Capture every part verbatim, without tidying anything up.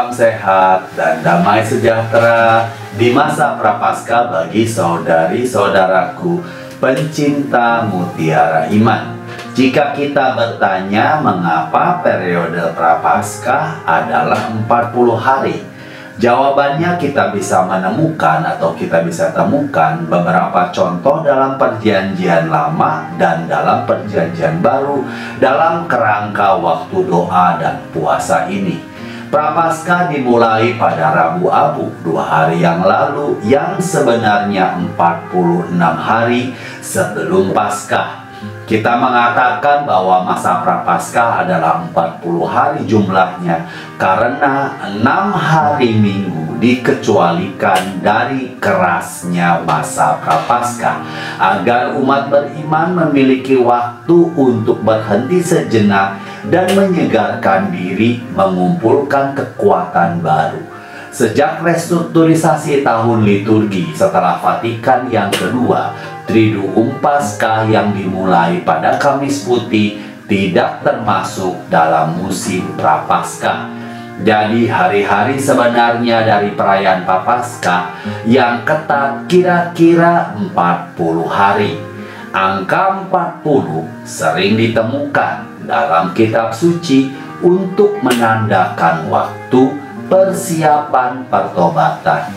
Salam sehat dan damai sejahtera di masa Prapaskah bagi saudari-saudaraku pencinta mutiara iman. Jika kita bertanya mengapa periode Prapaskah adalah empat puluh hari, jawabannya kita bisa menemukan atau kita bisa temukan beberapa contoh dalam Perjanjian Lama dan dalam Perjanjian Baru dalam kerangka waktu doa dan puasa ini. Prapaskah dimulai pada Rabu Abu dua hari yang lalu yang sebenarnya empat puluh enam hari sebelum Paskah. Kita mengatakan bahwa masa Prapaskah adalah empat puluh hari jumlahnya karena enam hari Minggu dikecualikan dari kerasnya masa Prapaskah agar umat beriman memiliki waktu untuk berhenti sejenak dan menyegarkan diri, mengumpulkan kekuatan baru. Sejak restrukturisasi tahun liturgi setelah Vatikan yang kedua, Triduum Paskah yang dimulai pada Kamis Putih tidak termasuk dalam musim Prapaskah. Jadi hari-hari sebenarnya dari perayaan Prapaskah yang ketat kira-kira empat puluh hari. Angka empat puluh sering ditemukan dalam kitab suci untuk menandakan waktu persiapan pertobatan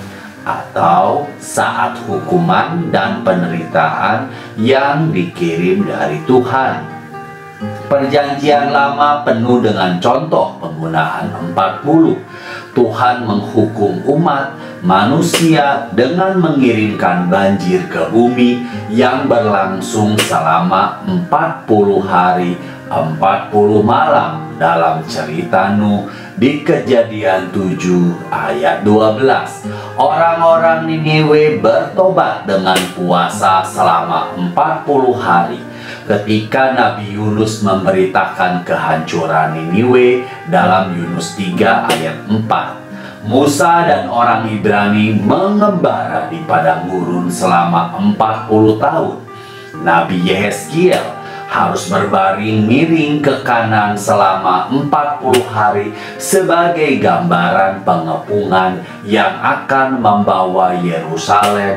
atau saat hukuman dan penderitaan yang dikirim dari Tuhan. Perjanjian Lama penuh dengan contoh penggunaan empat puluh. Tuhan menghukum umat manusia dengan mengirimkan banjir ke bumi yang berlangsung selama empat puluh hari, empat puluh malam dalam cerita Nuh di Kejadian tujuh ayat dua belas. Orang-orang Niniwe bertobat dengan puasa selama empat puluh hari. Ketika Nabi Yunus memberitakan kehancuran Niniwe dalam Yunus tiga ayat empat. Musa dan orang Ibrani mengembara di padang gurun selama empat puluh tahun. Nabi Yehezkiel harus berbaring miring ke kanan selama empat puluh hari sebagai gambaran pengepungan yang akan membawa Yerusalem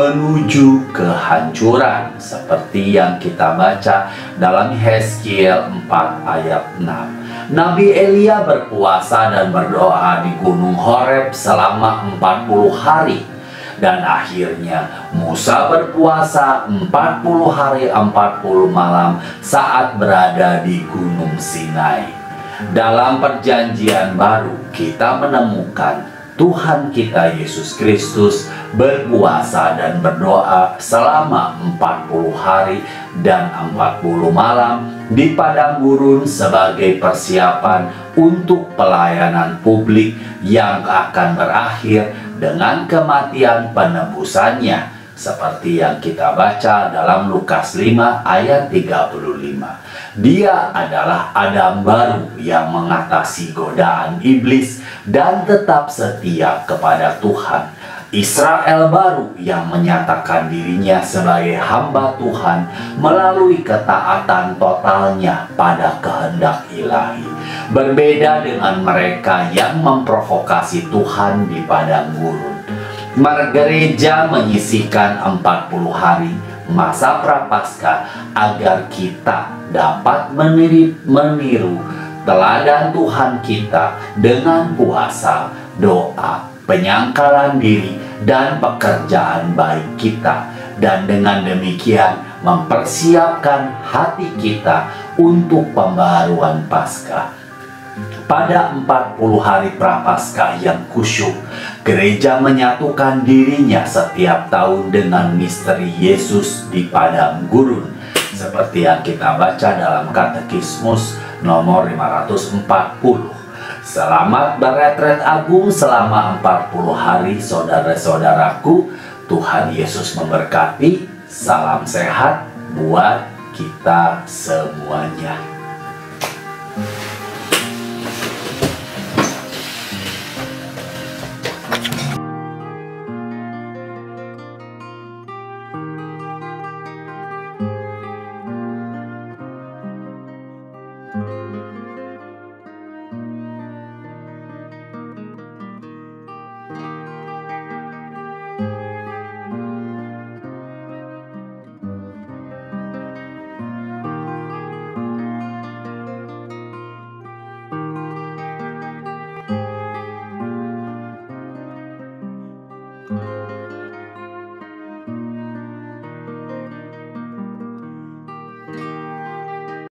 menuju kehancuran seperti yang kita baca dalam Yehezkiel empat ayat enam. Nabi Elia berpuasa dan berdoa di Gunung Horeb selama empat puluh hari. Dan akhirnya Musa berpuasa empat puluh hari empat puluh malam saat berada di Gunung Sinai. Dalam Perjanjian Baru kita menemukan Tuhan kita Yesus Kristus berpuasa dan berdoa selama empat puluh hari dan empat puluh malam di padang gurun sebagai persiapan untuk pelayanan publik yang akan berakhir dengan kematian penebusannya seperti yang kita baca dalam Lukas lima ayat tiga puluh lima. Dia adalah Adam baru yang mengatasi godaan iblis dan tetap setia kepada Tuhan. Israel baru yang menyatakan dirinya sebagai hamba Tuhan melalui ketaatan totalnya pada kehendak ilahi. Berbeda dengan mereka yang memprovokasi Tuhan di padang gurun. Gereja menyisihkan empat puluh hari masa Prapaskah agar kita dapat meniru, meniru teladan Tuhan kita dengan puasa, doa, penyangkalan diri, dan pekerjaan baik kita. Dan dengan demikian mempersiapkan hati kita untuk pembaruan Paskah. Pada empat puluh hari Prapaskah yang kusyuk, gereja menyatukan dirinya setiap tahun dengan misteri Yesus di padang gurun, seperti yang kita baca dalam Katekismus nomor lima ratus empat puluh. Selamat beretret agung selama empat puluh hari saudara-saudaraku. Tuhan Yesus memberkati. Salam sehat buat kita semuanya.